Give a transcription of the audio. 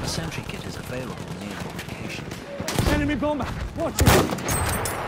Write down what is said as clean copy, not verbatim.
A sentry kit is available near your location. Enemy bomber! Watch it!